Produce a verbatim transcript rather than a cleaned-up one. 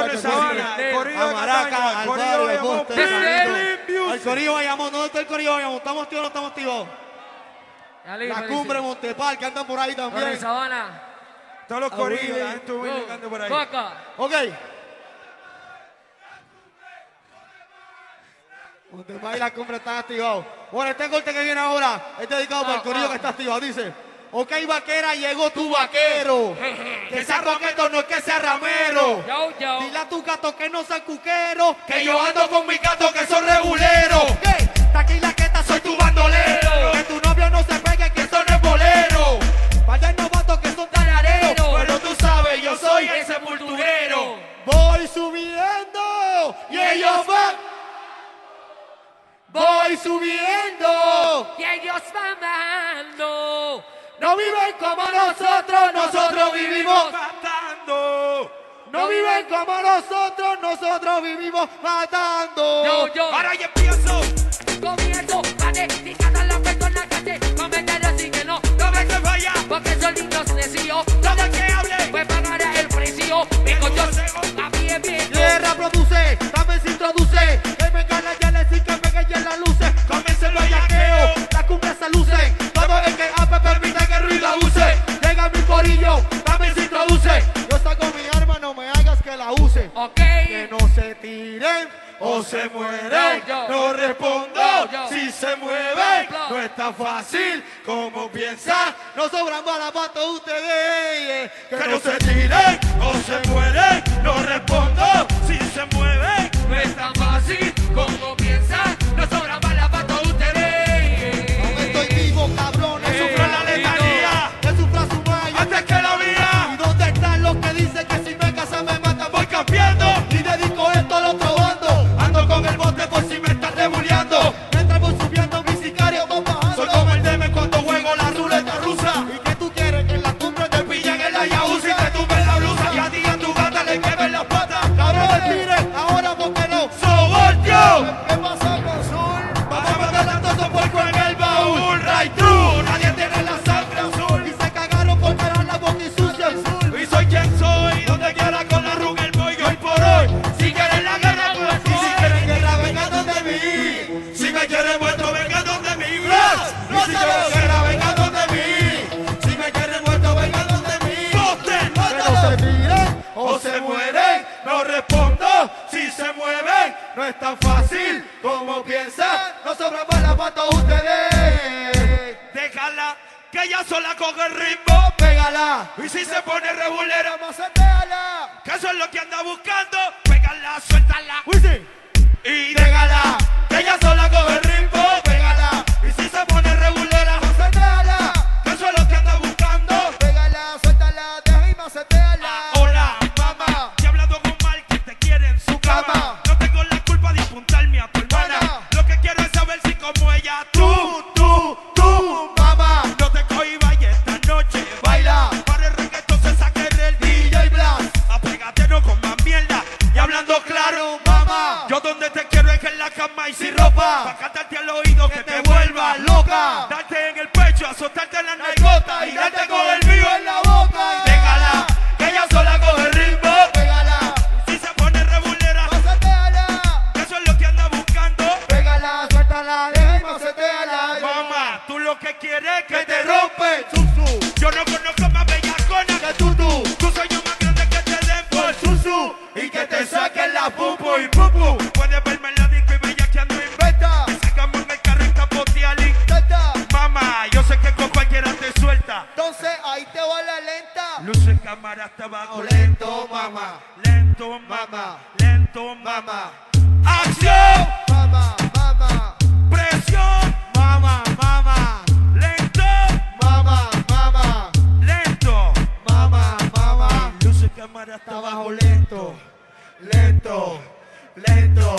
Torres Sabana, el Corillo de Cataño, el Corillo de Bayamón, el Corillo de Bayamón. ¿Dónde está el Corillo de Bayamón? ¿Estamos activos o no estamos activos? La Cumbre, Montepal, que andan por ahí también. Torres Sabana. Todos los corillos, la gente humilde que anda por ahí. Coca. Ok. Montepal y la Cumbre están activados. Bueno, este corte que viene ahora es dedicado para el corillo que está activado. Dice: ok, vaquera, llegó tu vaquero. Que sea roqueto, no es que sea ramero. Yo, yo. Dile a tu gato que no sea cuquero, que yo ando con mis gatos que son reguleros. ¿Qué? Taquila que soy tu bandolero. Que tu novio no se pegue, que eso no es bolero. Vaya el novato que son tarareros. Pero tú sabes, yo soy el sepulturero. Voy subiendo y ellos van. Voy subiendo Y ellos van bajando. No viven como nosotros, nosotros vivimos matando. No viven como nosotros, nosotros vivimos matando. Yo, yo. Ahora yo empiezo. Comienzo a dedicar a las personas que te cometen así que no. No me se vaya, Porque son lindos necios. todo que hable. Pues pagará el precio. Me coño, a mí es bien. Guerra produce, también se introduce. Que me gana ya le sí que me ya las luces. Comienza el vallaqueo, la cumbre se luce. Todo el que ape permite que el ruido use. Llega mi corillo, también se introduce. Yo saco mi arma, no me hagas que la use. Ok. Que no se tiren o se mueren. Yo, yo. No respondo Yo, yo. si se mueven. Yo. No es tan fácil como piensan. No sobran balas para todos ustedes. Que no se tiren o se mueren. No respondo si se mueven. No es tan fácil como piensan. No sobra bala para todos ustedes. Aún estoy vivo, cabrón. No sufro la letanía. Que sufra su mayo antes que la mía. ¿Y dónde están los que dicen que si me casa me matan? Voy cambiando y dedico esto al otro bando. Ando con el bote por si me están rebuleando. Mientras voy subiendo mis sicarios van bajando. Soy como el deme cuando juego la ruleta rusa. ¿Y qué tú quieres? Que en la cumbre te pillan en la Yauzi y te tumben la blusa. Y a ti y a tu gata le quemen las patas. Cabrón, mire, ahora porque no. ¡Sobornio! ¿Qué pasa con Zul? Vamos a matar a todos esos puercos en el baúl. Right through. Nadie tiene la sangre azul. Y se cagaron por parar la boca y sucia el sur. Y soy quien soy. Donde quiera con la ruga el boy. Hoy por hoy. Si quieren la guerra, pues sí. Si quieren guerra, vengan donde mí. Si me quieren muerto, vengan donde mí. No si quieren guerra, vengan donde mí. Si me quieren muerto, vengan donde mí. Posten. Que no se tiren o se mueren. No respondo si se mueven. No es tan fácil como piensan. No sobran balas para todos ustedes. Déjala, que ella sola coge el ritmo. Pégala. Y si se pone regulera, maceteala. Que eso es lo que anda buscando. Pégala, suéltala. Wisin. Y déjala, que ella sola coge el ritmo. Pégala. Y si se pone regulera, maceteala. Que eso es lo que anda buscando. Pégala, suéltala, deja y maceteala. Hola, mamá. Y hablando con mal que te quiere en su cama. No tengo la culpa de apuntarme a tu hermana. Lo que quiero es saber si como ella tú, tú, tú, mamá. No te cohibas y esta noche baila. Para el reggaetón se saque el D J Blas. Apégate, no con más mierda. Y hablando claro, mamá. Yo donde te quiero es en la cama y sin ropa. Pa' cantarte al oído que te vuelvas loca. Darte en el pecho, azotarte en la narcota. Y darte con el mío en la boca. Déjala, que ella sola coge el ritmo. Pégala. Si se pone regulera, maceteala. Que eso es lo que anda buscando. Pégala, suéltala, deja y maceteala. Mamá, tú lo que quieres es que te rompe. Susu. Yo no conozco más bellacona que tú, tú. Tú soy yo más grande que te den por susu. Y que te saquen la pupu y pupu. Puedes verme en la disco y bellaqueando inventa. Que sacamos en el carro y capotear y intenta. Mamá, yo sé que con cualquiera te suelta. Entonces ahí te va la lenta. Luces, cámara, hasta abajo. Lento, mamá. Lento, mamá. Lento, mamá. ¡Acción! Mamá, mamá. Presión. Mamá, mamá. Lento. Mamá, mamá. Lento. Mamá, mamá. Luces, cámara, hasta abajo. Lento. Lento. Lento.